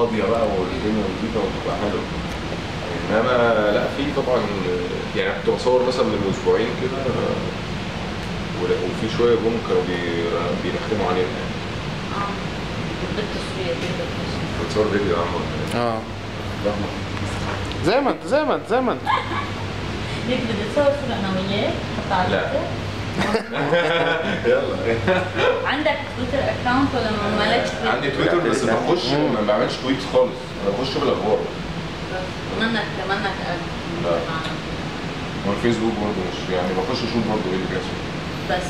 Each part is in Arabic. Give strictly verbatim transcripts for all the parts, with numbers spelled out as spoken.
فاضيه بقى والدنيا نظيفه وتبقى حلوه. انما لا في طبعا يعني كنت بصور مثلا من اسبوعين كده وفي شويه جم كانوا بيرخموا علينا يعني. اه بالتصوير بتصور فيديو يا عم. اه زي ما انت زي ما انت زي ما انت ليك بدي تصور صورة انا وياك حتى على لا. يلا. عندك تويتر اكونت ولا ما مالكش تويتر؟ عندي تويتر بس ما بخش ما بعملش تويت خالص، انا بخش بالاخبار. منك منك لا. والفيسبوك برضه مش يعني بخش اشوف برضه ايه اللي بيحصل. بس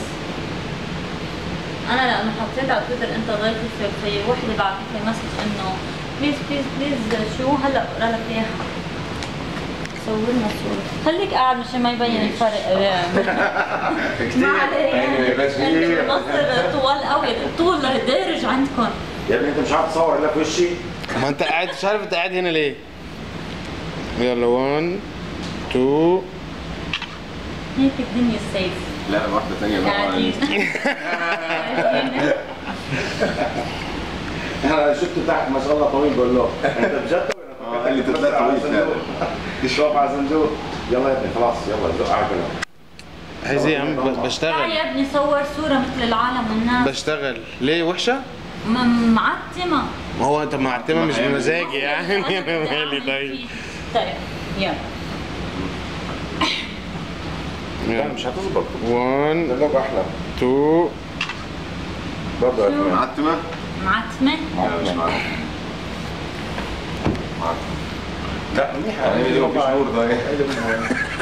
انا لانه حطيت على تويتر انت ضيفي في, في وحده بعثت لي مسج انه بليز بليز بليز شو هلا بقرا لك اياها. صورنا صورة خليك قاعد مشان ما يبين الفرق. كتير يعني بس انتوا مصر طوال قوي، الطول دارج عندكم. يا ابني انت مش عارف تصور الا في وشي. ما انت قاعد مش عارف انت قاعد هنا ليه. يلا واحد اتنين هيك الدنيا سيف. لا واحدة ثانية بقى. قاعدين. انا شفته تحت ما شاء الله طويل بقول له انت بجد اه قال لي تطلع طويل فعلا. تشرب على زنجور. يلا يا ابني خلاص يلا زق عجله. عايز ايه يا عم؟ تعال بشتغل يا ابني صور صورة مثل العالم والناس. بشتغل ليه وحشة؟ م- معتمة. ما هو انت معتمة مش بمزاجي يعني. انا مالي طيب. طيب يلا. لا مش هتظبط. واحد اللوجو احلى. اتنين برضه شو؟ معتمة؟ معتمة؟ لا مش معتمة. معتمة. لا منيحه. يعني دي مفيش نور ده.